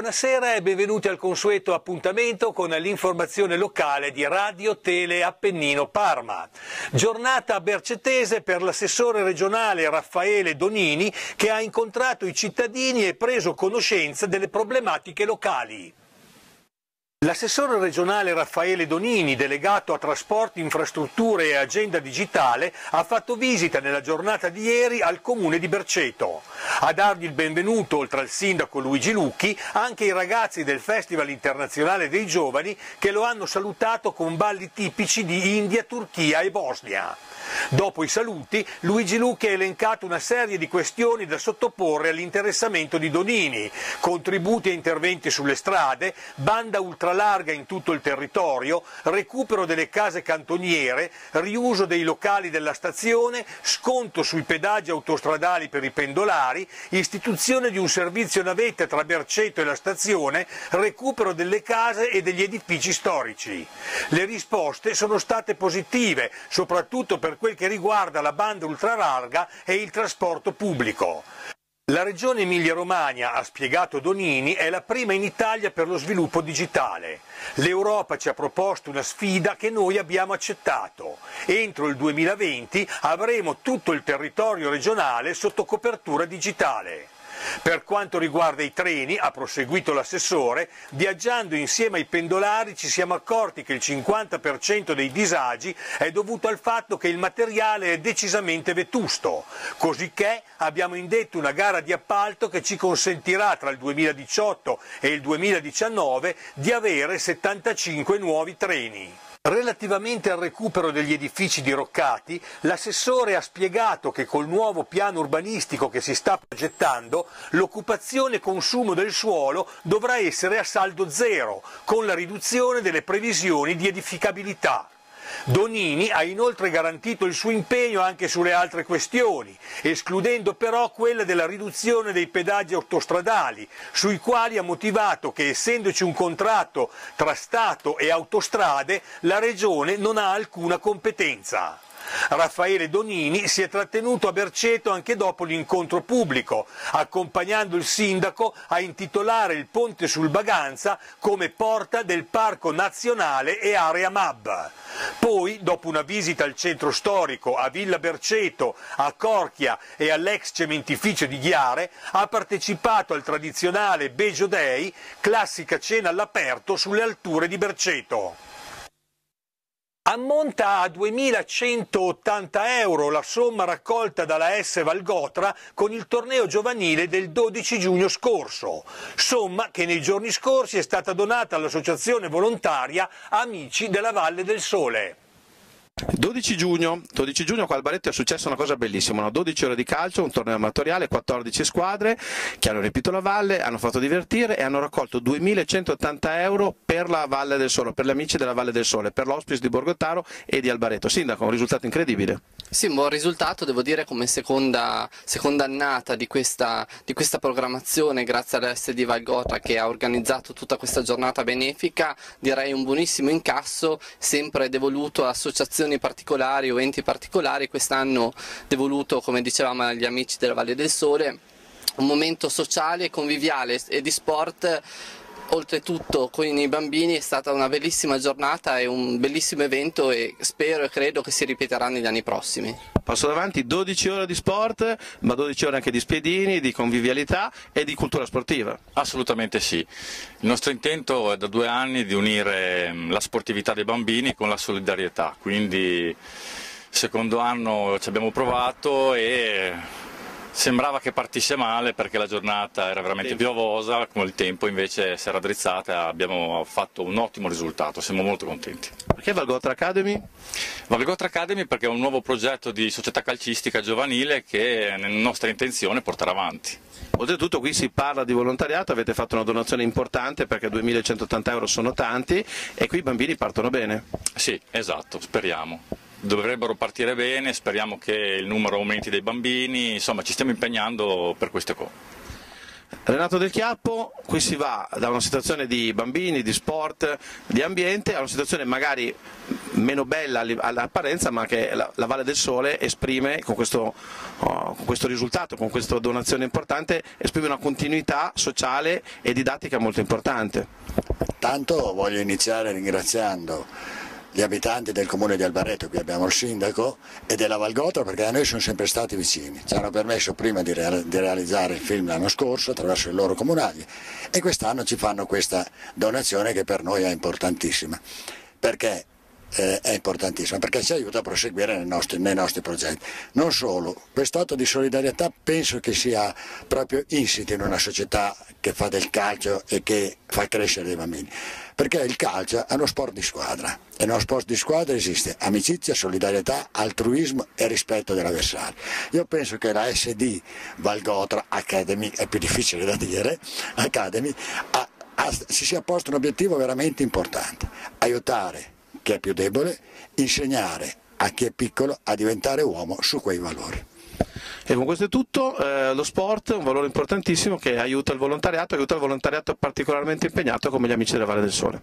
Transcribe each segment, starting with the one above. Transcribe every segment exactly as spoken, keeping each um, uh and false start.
Buonasera e benvenuti al consueto appuntamento con l'informazione locale di Radio Tele Appennino Parma. Giornata bercetese per l'assessore regionale Raffaele Donini, che ha incontrato i cittadini e preso conoscenza delle problematiche locali. L'assessore regionale Raffaele Donini, delegato a trasporti, infrastrutture e agenda digitale, ha fatto visita nella giornata di ieri al comune di Berceto. A dargli il benvenuto, oltre al sindaco Luigi Lucchi, anche i ragazzi del Festival Internazionale dei Giovani, che lo hanno salutato con balli tipici di India, Turchia e Bosnia. Dopo i saluti, Luigi Lucchi ha elencato una serie di questioni da sottoporre all'interessamento di Donini: contributi e interventi sulle strade, banda ultralarga in tutto il territorio, recupero delle case cantoniere, riuso dei locali della stazione, sconto sui pedaggi autostradali per i pendolari, istituzione di un servizio navette tra Berceto e la stazione, recupero delle case e degli edifici storici. Le risposte sono state positive, soprattutto per quel che riguarda la banda ultralarga e il trasporto pubblico. La regione Emilia-Romagna, ha spiegato Donini, è la prima in Italia per lo sviluppo digitale. L'Europa ci ha proposto una sfida che noi abbiamo accettato. Entro il duemilaventi avremo tutto il territorio regionale sotto copertura digitale. Per quanto riguarda i treni, ha proseguito l'assessore, viaggiando insieme ai pendolari ci siamo accorti che il cinquanta per cento dei disagi è dovuto al fatto che il materiale è decisamente vetusto, cosicché abbiamo indetto una gara di appalto che ci consentirà tra il duemiladiciotto e il duemiladiciannove di avere settantacinque nuovi treni. Relativamente al recupero degli edifici diroccati, l'assessore ha spiegato che col nuovo piano urbanistico che si sta progettando, l'occupazione e consumo del suolo dovrà essere a saldo zero, con la riduzione delle previsioni di edificabilità. Donini ha inoltre garantito il suo impegno anche sulle altre questioni, escludendo però quella della riduzione dei pedaggi autostradali, sui quali ha motivato che, essendoci un contratto tra Stato e autostrade, la Regione non ha alcuna competenza. Raffaele Donini si è trattenuto a Berceto anche dopo l'incontro pubblico, accompagnando il sindaco a intitolare il ponte sul Baganza come porta del Parco Nazionale e Area M A B. Poi, dopo una visita al centro storico, a Villa Berceto, a Corchia e all'ex cementificio di Ghiare, ha partecipato al tradizionale Bejo Day, classica cena all'aperto sulle alture di Berceto. Ammonta a duemilacentottanta euro la somma raccolta dalla S Valgotra con il torneo giovanile del dodici giugno scorso, somma che nei giorni scorsi è stata donata all'associazione volontaria Amici della Valle del Sole. dodici giugno, dodici giugno qua al Baretto è successa una cosa bellissima, no? dodici ore di calcio, un torneo amatoriale, quattordici squadre che hanno riempito la valle, hanno fatto divertire e hanno raccolto duemilacentottanta euro per la Valle del Sole, per gli amici della Valle del Sole, per l'Hospice di Borgottaro e di Albaretto. Sindaco, un risultato incredibile. Sì, un buon risultato, devo dire, come seconda, seconda annata di questa, di questa programmazione, grazie all'S D Valgotra che ha organizzato tutta questa giornata benefica. Direi un buonissimo incasso, sempre devoluto a associazioni particolari o enti particolari, quest'anno devoluto, come dicevamo, agli amici della Valle del Sole, un momento sociale, conviviale e di sport. Oltretutto con i bambini è stata una bellissima giornata e un bellissimo evento e spero e credo che si ripeterà negli anni prossimi. Passo davanti, dodici ore di sport, ma dodici ore anche di spiedini, di convivialità e di cultura sportiva. Assolutamente sì. Il nostro intento è da due anni di unire la sportività dei bambini con la solidarietà, quindi secondo anno ci abbiamo provato e sembrava che partisse male perché la giornata era veramente piovosa, con il tempo invece si era raddrizzata e abbiamo fatto un ottimo risultato, siamo molto contenti. Perché Valgotra Academy? Valgotra Academy perché è un nuovo progetto di società calcistica giovanile che è nostra intenzione portare avanti. Oltretutto qui si parla di volontariato, avete fatto una donazione importante perché duemilacentottanta euro sono tanti e qui i bambini partono bene. Sì, esatto, speriamo. Dovrebbero partire bene, speriamo che il numero aumenti dei bambini, insomma ci stiamo impegnando per queste cose. Renato Del Chiappo, qui si va da una situazione di bambini, di sport, di ambiente, a una situazione magari meno bella all'apparenza, ma che la, la Valle del Sole esprime con questo, oh, con questo risultato, con questa donazione importante, esprime una continuità sociale e didattica molto importante. Tanto voglio iniziare ringraziando gli abitanti del comune di Albareto, qui abbiamo il sindaco, e della Valgotra, perché a noi sono sempre stati vicini, ci hanno permesso prima di, real di realizzare il film l'anno scorso attraverso i loro comunali e quest'anno ci fanno questa donazione che per noi è importantissima. Perché eh, è importantissima? Perché ci aiuta a proseguire nei nostri, nei nostri progetti. Non solo, quest'atto di solidarietà penso che sia proprio insito in una società che fa del calcio e che fa crescere i bambini. Perché il calcio è uno sport di squadra e nello sport di squadra esiste amicizia, solidarietà, altruismo e rispetto dell'avversario. Io penso che la S D Valgotra Academy, è più difficile da dire, Academy, ha, ha, si sia posto un obiettivo veramente importante: aiutare chi è più debole, insegnare a chi è piccolo a diventare uomo su quei valori. E con questo è tutto, eh, lo sport è un valore importantissimo che aiuta il volontariato, aiuta il volontariato particolarmente impegnato come gli amici della Valle del Sole.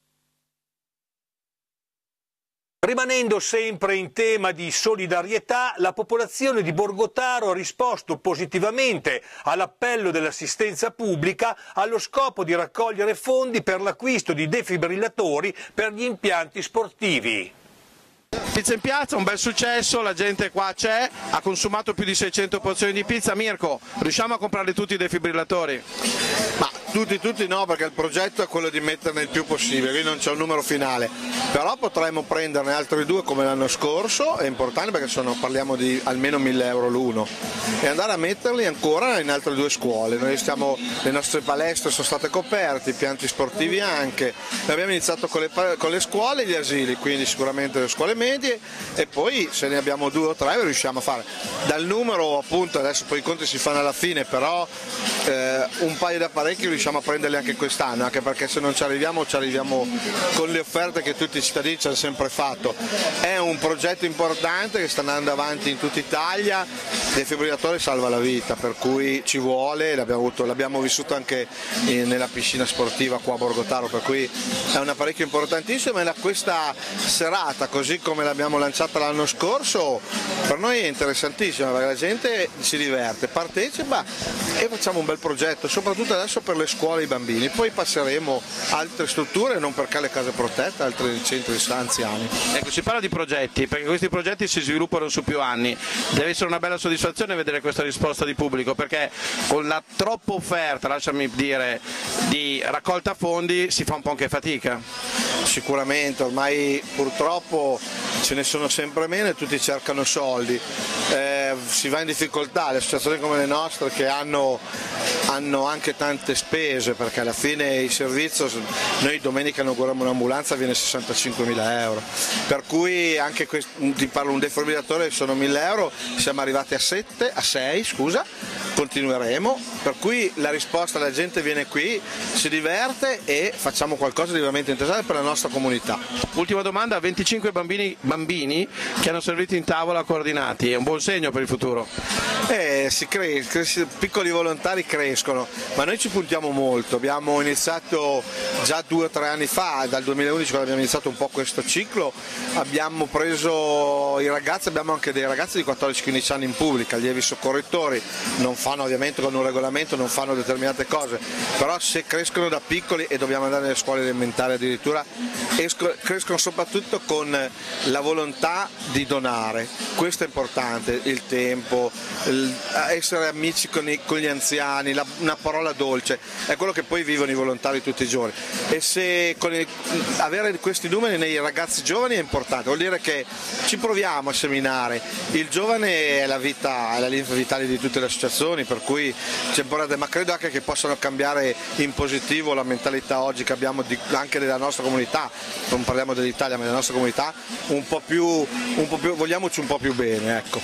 Rimanendo sempre in tema di solidarietà, la popolazione di Borgotaro ha risposto positivamente all'appello dell'assistenza pubblica allo scopo di raccogliere fondi per l'acquisto di defibrillatori per gli impianti sportivi. Pizza in piazza, un bel successo, la gente qua c'è, ha consumato più di seicento porzioni di pizza. Mirko, riusciamo a comprarli tutti i defibrillatori? Ma tutti, tutti no, perché il progetto è quello di metterne il più possibile, quindi non c'è un numero finale, però potremmo prenderne altri due come l'anno scorso, è importante perché sono, parliamo di almeno mille euro l'uno, e andare a metterli ancora in altre due scuole. Noi stiamo, le nostre palestre sono state coperte, i pianti sportivi anche, abbiamo iniziato con le, con le scuole e gli asili, quindi sicuramente le scuole medie, e poi se ne abbiamo due o tre riusciamo a fare. Dal numero, appunto, adesso poi i conti si fanno alla fine, però eh, un paio di apparecchi riusciamo a prenderli anche quest'anno, anche perché se non ci arriviamo ci arriviamo con le offerte che tutti i cittadini ci hanno sempre fatto. È un progetto importante che sta andando avanti in tutta Italia, il defibrillatore salva la vita, per cui ci vuole, l'abbiamo vissuto anche in, nella piscina sportiva qua a Borgotaro, per cui è un apparecchio importantissimo, e questa serata, così come l'abbiamo lanciata l'anno scorso, per noi è interessantissima perché la gente si diverte, partecipa e facciamo un bel progetto, soprattutto adesso per le scuole e i bambini. Poi passeremo a altre strutture, non perché le case protette, altri centri anziani. Ecco, si parla di progetti, perché questi progetti si sviluppano su più anni. Deve essere una bella soddisfazione vedere questa risposta di pubblico, perché con la troppa offerta, lasciami dire, di raccolta fondi si fa un po' anche fatica. Sicuramente, ormai purtroppo ce ne sono sempre meno e tutti cercano soldi, eh, si va in difficoltà, le associazioni come le nostre che hanno, hanno anche tante spese, perché alla fine il servizio, noi domenica inauguriamo un'ambulanza, viene sessantacinquemila euro, per cui anche questo, ti parlo un defibrillatore sono mille euro, siamo arrivati a sette, a sei scusa, continueremo, per cui la risposta, la gente viene qui, si diverte e facciamo qualcosa di veramente interessante per la nostra comunità. Ultima domanda, venticinque bambini, bambini che hanno servito in tavola coordinati, è un buon segno per il futuro? Eh, si cresce, piccoli volontari crescono, ma noi ci puntiamo molto, abbiamo iniziato già due o tre anni fa, dal duemilaundici quando abbiamo iniziato un po' questo ciclo, abbiamo preso i ragazzi, abbiamo anche dei ragazzi di quattordici quindici anni in pubblica, allievi soccorritori, non fanno ovviamente con un regolamento, non fanno determinate cose, però se crescono da piccoli, e dobbiamo andare nelle scuole elementari addirittura, crescono soprattutto con la volontà di donare, questo è importante, il tempo, il essere amici con, i, con gli anziani, la, una parola dolce, è quello che poi vivono i volontari tutti i giorni, e se con il, avere questi numeri nei ragazzi giovani è importante, vuol dire che ci proviamo a seminare, il giovane è la vita, è la linfa vitale di tutte le associazioni, per cui c'è importante, ma credo anche che possano cambiare in positivo la mentalità oggi che abbiamo di, anche della nostra comunità, non parliamo dell'Italia ma della nostra comunità, un po' più, un po' più, vogliamoci un po' più bene, ecco.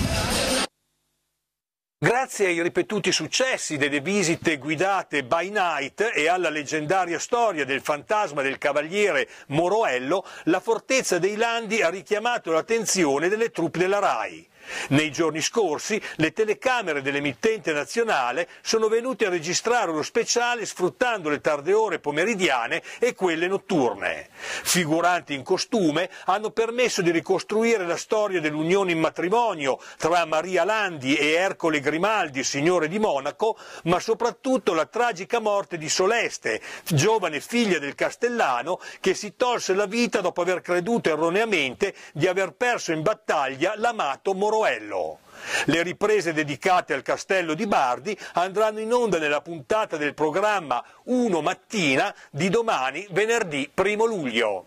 Grazie ai ripetuti successi delle visite guidate by night e alla leggendaria storia del fantasma del cavaliere Moroello, la fortezza dei Landi ha richiamato l'attenzione delle truppe della RAI. Nei giorni scorsi le telecamere dell'emittente nazionale sono venute a registrare uno speciale sfruttando le tarde ore pomeridiane e quelle notturne. Figuranti in costume hanno permesso di ricostruire la storia dell'unione in matrimonio tra Maria Landi e Ercole Grimaldi, signore di Monaco, ma soprattutto la tragica morte di Soleste, giovane figlia del Castellano che si tolse la vita dopo aver creduto erroneamente di aver perso in battaglia l'amato Moroello. Le riprese dedicate al castello di Bardi andranno in onda nella puntata del programma Uno Mattina di domani, venerdì primo luglio.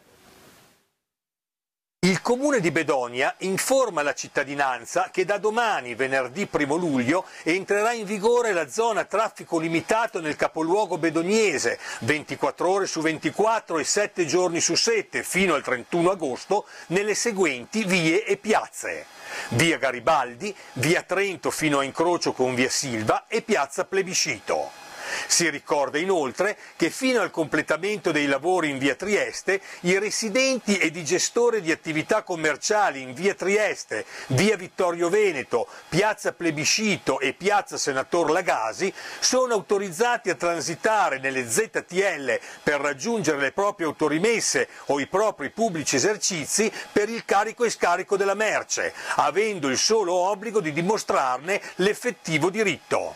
Il Comune di Bedonia informa la cittadinanza che da domani, venerdì primo luglio, entrerà in vigore la zona a traffico limitato nel capoluogo bedoniese, ventiquattro ore su ventiquattro e sette giorni su sette, fino al trentuno agosto, nelle seguenti vie e piazze: via Garibaldi, via Trento fino a incrocio con via Silva e piazza Plebiscito. Si ricorda inoltre che fino al completamento dei lavori in via Trieste i residenti ed i gestori di attività commerciali in via Trieste, via Vittorio Veneto, piazza Plebiscito e piazza Senator Lagasi sono autorizzati a transitare nelle Z T L per raggiungere le proprie autorimesse o i propri pubblici esercizi per il carico e scarico della merce, avendo il solo obbligo di dimostrarne l'effettivo diritto.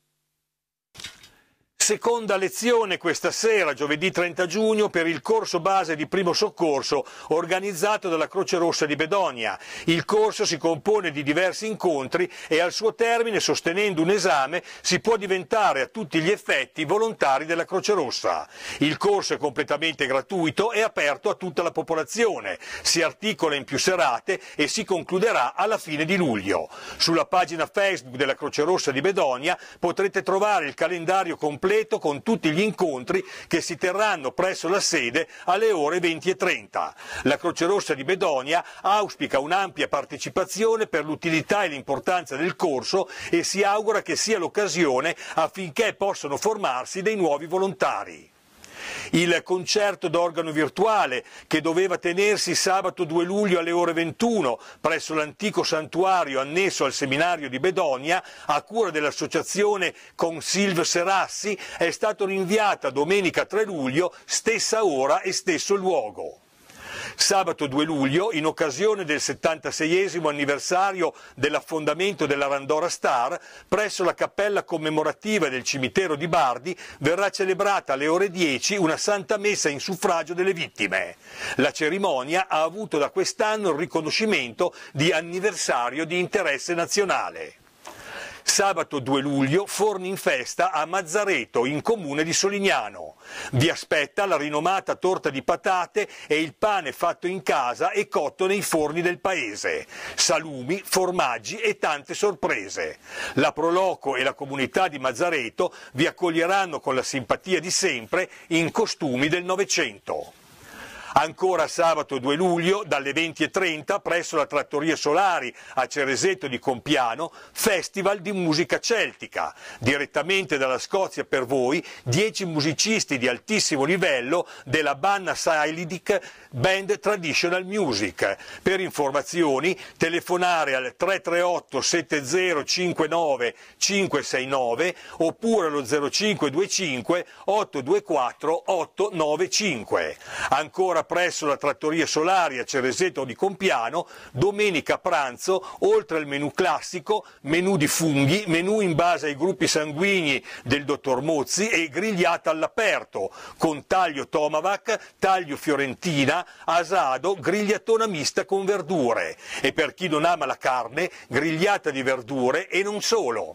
Seconda lezione questa sera, giovedì trenta giugno, per il corso base di primo soccorso organizzato dalla Croce Rossa di Bedonia. Il corso si compone di diversi incontri e al suo termine, sostenendo un esame, si può diventare a tutti gli effetti volontari della Croce Rossa. Il corso è completamente gratuito e aperto a tutta la popolazione, si articola in più serate e si concluderà alla fine di luglio. Sulla pagina Facebook della Croce Rossa di Bedonia potrete trovare il calendario completo con tutti gli incontri che si terranno presso la sede alle ore venti e trenta. La Croce Rossa di Bedonia auspica un'ampia partecipazione per l'utilità e l'importanza del corso e si augura che sia l'occasione affinché possano formarsi dei nuovi volontari. Il concerto d'organo virtuale, che doveva tenersi sabato due luglio alle ore ventuno presso l'antico santuario annesso al seminario di Bedonia, a cura dell'associazione Consilv Serassi, è stato rinviato a domenica tre luglio, stessa ora e stesso luogo. Sabato due luglio, in occasione del settantaseiesimo anniversario dell'affondamento della Randora Star, presso la cappella commemorativa del cimitero di Bardi verrà celebrata alle ore dieci una santa messa in suffragio delle vittime. La cerimonia ha avuto da quest'anno il riconoscimento di anniversario di interesse nazionale. Sabato due luglio, forni in festa a Mazzareto, in comune di Solignano. Vi aspetta la rinomata torta di patate e il pane fatto in casa e cotto nei forni del paese, salumi, formaggi e tante sorprese. La Proloco e la comunità di Mazzareto vi accoglieranno con la simpatia di sempre in costumi del Novecento. Ancora sabato due luglio, dalle venti e trenta, presso la Trattoria Solari a Ceresetto di Compiano, Festival di musica celtica. Direttamente dalla Scozia per voi, dieci musicisti di altissimo livello della Banna Sailidic Band Traditional Music. Per informazioni telefonare al tre tre otto sette zero cinque nove cinque sei nove oppure allo zero cinque due cinque otto due quattro otto nove cinque. Ancora presso la Trattoria Solari a Ceresetto di Compiano, domenica pranzo, oltre al menù classico, menù di funghi, menù in base ai gruppi sanguigni del dottor Mozzi e grigliata all'aperto, con taglio tomahawk, taglio fiorentina, asado, grigliatona mista con verdure. E per chi non ama la carne, grigliata di verdure e non solo.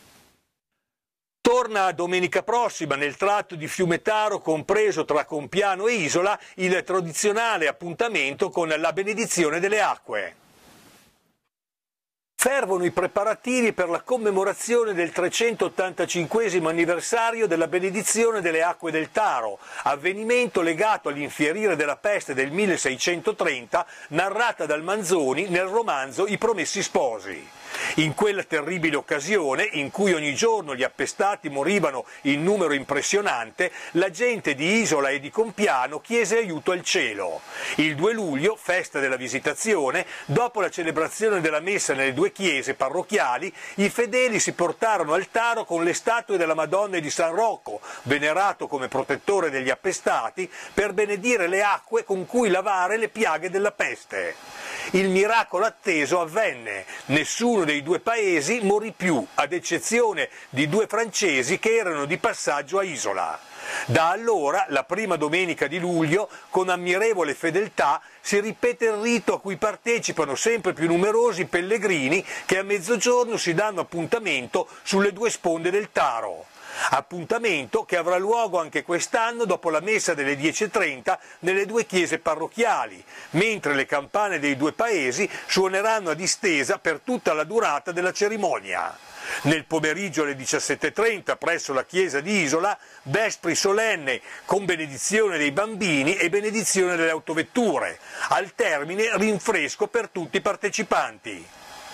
Torna domenica prossima nel tratto di Fiumetaro compreso tra Compiano e Isola il tradizionale appuntamento con la benedizione delle acque. Fervono i preparativi per la commemorazione del trecentottantacinquesimo anniversario della benedizione delle acque del Taro, avvenimento legato all'infierire della peste del milleseicentotrenta, narrata dal Manzoni nel romanzo I Promessi Sposi. In quella terribile occasione, in cui ogni giorno gli appestati morivano in numero impressionante, la gente di Isola e di Compiano chiese aiuto al cielo. Il due luglio, festa della Visitazione, dopo la celebrazione della messa nelle due chiese parrocchiali, i fedeli si portarono al Taro con le statue della Madonna e di San Rocco, venerato come protettore degli appestati, per benedire le acque con cui lavare le piaghe della peste. Il miracolo atteso avvenne, nessuno dei due paesi morì più, ad eccezione di due francesi che erano di passaggio a Isola. Da allora, la prima domenica di luglio, con ammirevole fedeltà, si ripete il rito a cui partecipano sempre più numerosi pellegrini che a mezzogiorno si danno appuntamento sulle due sponde del Taro. Appuntamento che avrà luogo anche quest'anno dopo la messa delle dieci e trenta nelle due chiese parrocchiali, mentre le campane dei due paesi suoneranno a distesa per tutta la durata della cerimonia. Nel pomeriggio alle diciassette e trenta presso la chiesa di Isola, vespri solenne con benedizione dei bambini e benedizione delle autovetture. Al termine rinfresco per tutti i partecipanti.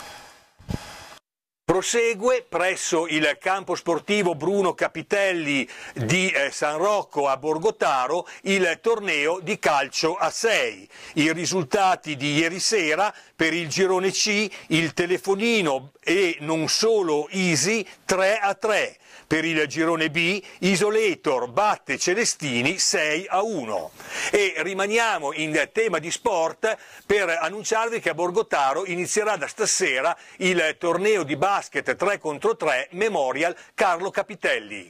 Prosegue presso il campo sportivo Bruno Capitelli di eh, San Rocco a Borgotaro il torneo di calcio a sei. I risultati di ieri sera: per il girone C il Telefonino e non solo Easy tre a tre. Per il girone B Isolator batte Celestini sei a uno. E rimaniamo in tema di sport per annunciarvi che a Borgotaro inizierà da stasera il torneo di basket tre contro tre Memorial Carlo Capitelli.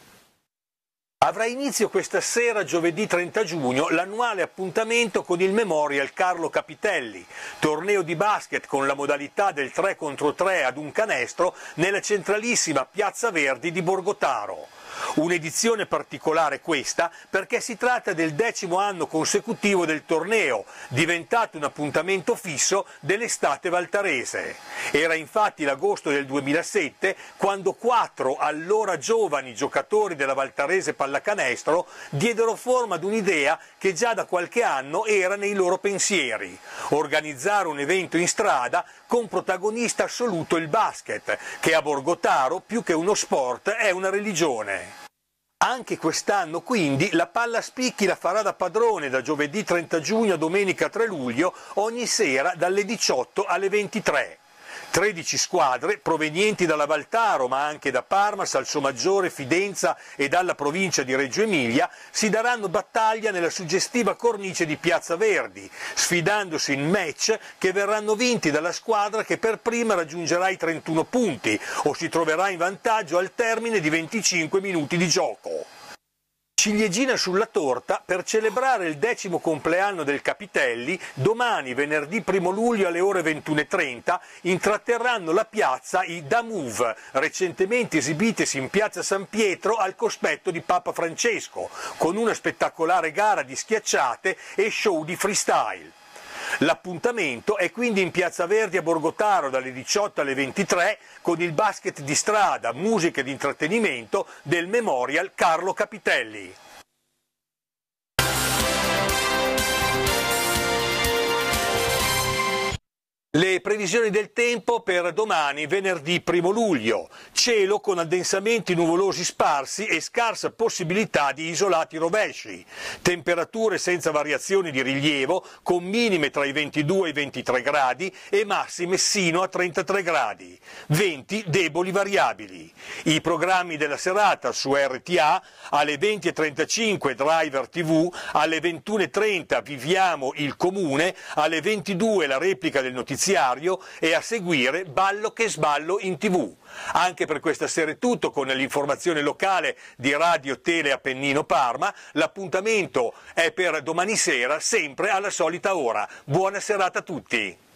Avrà inizio questa sera, giovedì trenta giugno, l'annuale appuntamento con il Memorial Carlo Capitelli, torneo di basket con la modalità del tre contro tre ad un canestro nella centralissima Piazza Verdi di Borgotaro. Un'edizione particolare questa perché si tratta del decimo anno consecutivo del torneo, diventato un appuntamento fisso dell'estate valtarese. Era infatti l'agosto del duemilasette quando quattro allora giovani giocatori della Valtarese Pallacanestro diedero forma ad un'idea che già da qualche anno era nei loro pensieri: organizzare un evento in strada con protagonista assoluto il basket, che a Borgotaro più che uno sport è una religione. Anche quest'anno quindi la Palla Spicchi la farà da padrone da giovedì trenta giugno a domenica tre luglio ogni sera dalle diciotto alle ventitré. tredici squadre provenienti dalla Valtaro ma anche da Parma, Salsomaggiore, Fidenza e dalla provincia di Reggio Emilia si daranno battaglia nella suggestiva cornice di Piazza Verdi, sfidandosi in match che verranno vinti dalla squadra che per prima raggiungerà i trentuno punti o si troverà in vantaggio al termine di venticinque minuti di gioco. Ciliegina sulla torta: per celebrare il decimo compleanno del Capitelli, domani venerdì primo luglio alle ore ventuno e trenta intratterranno la piazza i Da Move, recentemente esibitesi in piazza San Pietro al cospetto di Papa Francesco, con una spettacolare gara di schiacciate e show di freestyle. L'appuntamento è quindi in Piazza Verdi a Borgotaro dalle diciotto alle ventitré con il basket di strada, musica ed intrattenimento del Memorial Carlo Capitelli. Le previsioni del tempo per domani, venerdì primo luglio. Cielo con addensamenti nuvolosi sparsi e scarsa possibilità di isolati rovesci. Temperature senza variazioni di rilievo, con minime tra i ventidue e i ventitré gradi e massime sino a trentatré gradi. Venti deboli variabili. I programmi della serata su R T A: alle venti e trentacinque Driver tivù, alle ventuno e trenta Viviamo il Comune, alle ventidue la replica del notiziario e a seguire Ballo che sballo in tivù. Anche per questa sera è tutto con l'informazione locale di Radio Tele Appennino Parma. L'appuntamento è per domani sera, sempre alla solita ora. Buona serata a tutti!